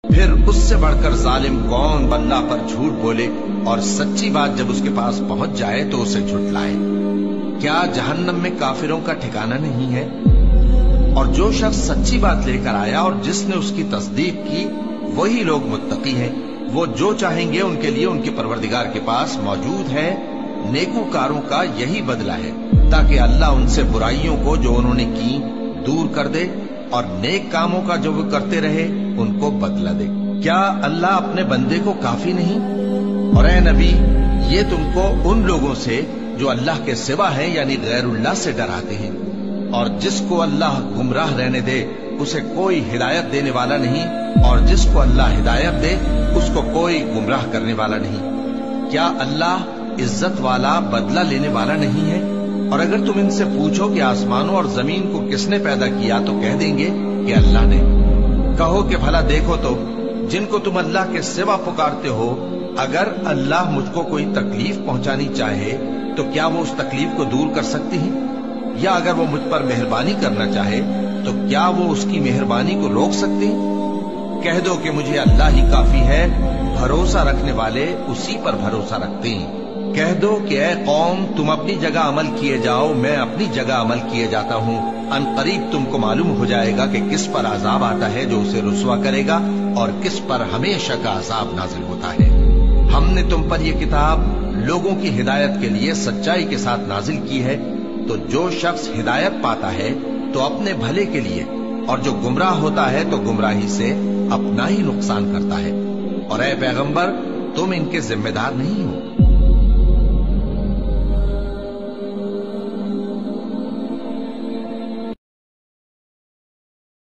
پھر اس سے بڑھ کر ظالم کون اللہ پر جھوٹ بولے اور سچی بات جب اس کے پاس پہنچ جائے تو اسے جھٹلائے؟ کیا جہنم میں کافروں کا ٹھکانہ نہیں ہے؟ اور جو شخص سچی بات لے کر آیا اور جس نے اس کی تصدیق کی وہی لوگ متقی ہیں، وہ جو چاہیں گے ان کے لیے ان کے پروردگار کے پاس موجود ہے۔ نیکوکاروں کا یہی بدلہ ہے تاکہ اللہ ان سے برائیوں کو جو انہوں نے کی دور کر دے اور نیک کاموں کا جو وہ کرتے رہے ان کو بدلہ دے۔ کیا اللہ اپنے بندے کو کافی نہیں؟ اور اے نبی، یہ تم کو ان لوگوں سے جو اللہ کے سوا ہیں یعنی غیر اللہ سے ڈراتے ہیں، اور جس کو اللہ گمراہ رہنے دے اسے کوئی ہدایت دینے والا نہیں، اور جس کو اللہ ہدایت دے اس کو کوئی گمراہ کرنے والا نہیں۔ کیا اللہ عزت والا بدلہ لینے والا نہیں ہے؟ اور اگر تم ان سے پوچھو کہ آسمانوں اور زمین کو کس نے پیدا کیا تو کہہ دیں گے کہ اللہ نے۔ کہو کہ بھلا دیکھو تو جن کو تم اللہ کے سوا پکارتے ہو، اگر اللہ مجھ کو کوئی تکلیف پہنچانی چاہے تو کیا وہ اس تکلیف کو دور کر سکتی ہیں؟ یا اگر وہ مجھ پر مہربانی کرنا چاہے تو کیا وہ اس کی مہربانی کو روک سکتے ہیں؟ کہہ دو کہ مجھے اللہ ہی کافی ہے، بھروسہ رکھنے والے اسی پر بھروسہ رکھتے ہیں۔ کہہ دو کہ اے قوم تم اپنی جگہ عمل کیے جاؤ، میں اپنی جگہ عمل کیے جاتا ہوں، ان قریب تم کو معلوم ہو جائے گا کہ کس پر عذاب آتا ہے جو اسے رسوا کرے گا اور کس پر ہمیشہ کا عذاب نازل ہوتا ہے۔ ہم نے تم پر یہ کتاب لوگوں کی ہدایت کے لیے سچائی کے ساتھ نازل کی ہے، تو جو شخص ہدایت پاتا ہے تو اپنے بھلے کے لیے، اور جو گمراہ ہوتا ہے تو گمراہی سے اپنا ہی نقصان کرتا ہے۔ اور اے پیغمبر تم ان کے ذمہ دار نہیں ہو۔